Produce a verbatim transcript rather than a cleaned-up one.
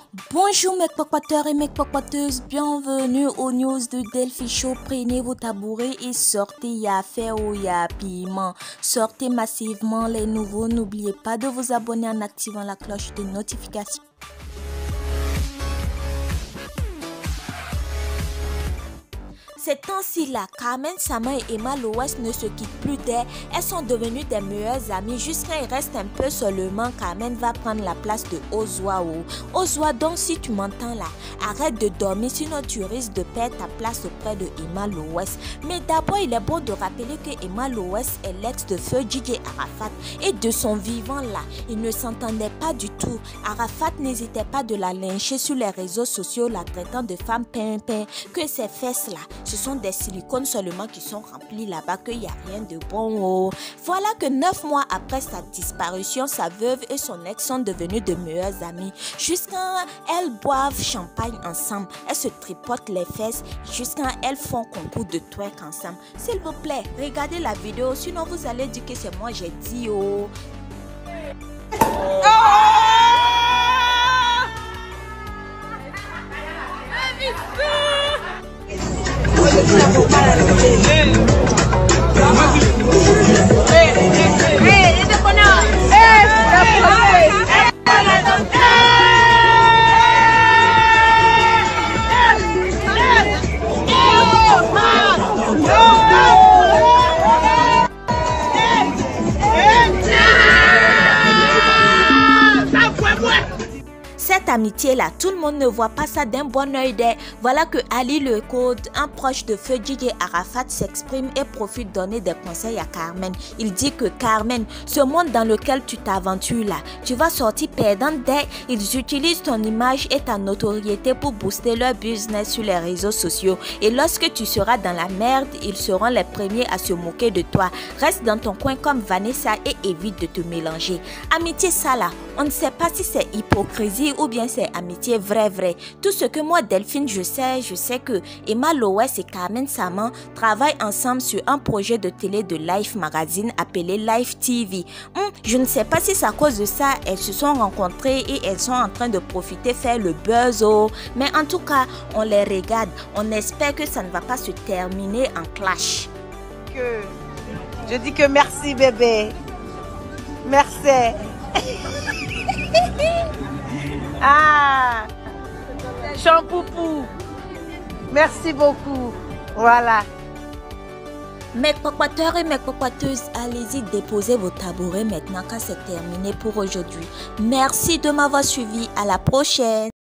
Bonjour mes pocoteurs et mes pocoteuses, bienvenue aux news de Delphi Show. Prenez vos tabourets et sortez, il y a affaire ou il y a piment. Sortez massivement les nouveaux, n'oubliez pas de vous abonner en activant la cloche de notification. Ces temps-ci-là, Carmen Sama et Emma Loès ne se quittent plus d'elle. Elles sont devenues des meilleures amies. Jusqu'à il reste un peu seulement, Carmen va prendre la place de Ozwa. Ozwa, donc si tu m'entends là, arrête de dormir, sinon tu risques de perdre ta place auprès de Emma Loès. Mais d'abord, il est bon de rappeler que Emma Loès est l'ex de feu D J Arafat. Et de son vivant là, ils ne s'entendaient pas du tout. Arafat n'hésitait pas de la lyncher sur les réseaux sociaux, la traitant de femme pimpin, que ses fesses là, ce sont des silicones seulement qui sont remplis là-bas, qu'il n'y a rien de bon. Oh. Voilà que neuf mois après sa disparition, sa veuve et son ex sont devenus de meilleures amies. Jusqu'à elles boivent champagne ensemble, elles se tripotent les fesses, jusqu'à elles font concours de twerk ensemble. S'il vous plaît, regardez la vidéo, sinon vous allez dire que c'est moi j'ai dit. Oh. Oh. Cette amitié-là, tout le monde ne voit pas ça d'un bon oeil. Voilà que Ali Le Code, un proche de feu D J Arafat, s'exprime et profite donner des conseils à Carmen. Il dit que Carmen, ce monde dans lequel tu t'aventures là, tu vas sortir perdante dès ils utilisent ton image et ta notoriété pour booster leur business sur les réseaux sociaux. Et lorsque tu seras dans la merde, ils seront les premiers à se moquer de toi. Reste dans ton coin comme Vanessa et évite de te mélanger. Amitié ça là, on ne sait pas si c'est hypocrisie ou bien c'est amitié vrai vrai. Tout ce que moi Delphine je sais, je sais que Emma Loès et Carmen Sama travaillent ensemble sur un projet de télé de Life Magazine appelé Life T V. Hum, je ne sais pas si c'est à cause de ça elles se sont rencontrées et elles sont en train de profiter faire le buzz. Oh. Mais en tout cas, on les regarde. On espère que ça ne va pas se terminer en clash. Que je dis que merci bébé. Merci. Ah, Champoupou, merci beaucoup. Voilà. Mes pocoteurs et mes pocoteuses, allez-y déposer vos tabourets maintenant car c'est terminé pour aujourd'hui. Merci de m'avoir suivi. À la prochaine.